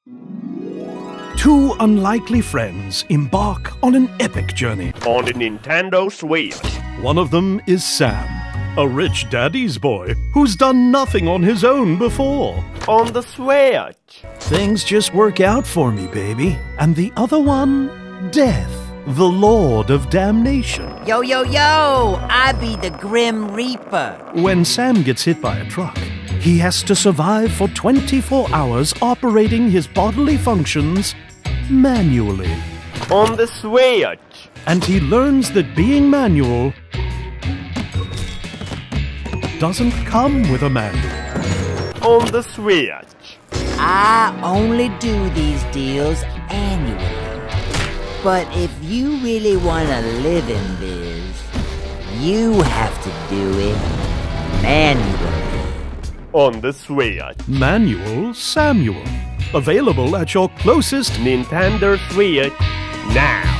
Two unlikely friends embark on an epic journey. On the Nintendo Switch. One of them is Sam, a rich daddy's boy who's done nothing on his own before. On the Switch. Things just work out for me, baby. And the other one, Death, the Lord of Damnation. Yo, yo, yo! I be the Grim Reaper. When Sam gets hit by a truck, he has to survive for 24 hours operating his bodily functions manually. On the Switch. And he learns that being manual doesn't come with a manual. On the Switch. I only do these deals annually. But if you really want to live in this, you have to do it manually. On the Switch. Manual Samuel. Available at your closest Nintendo Switch now.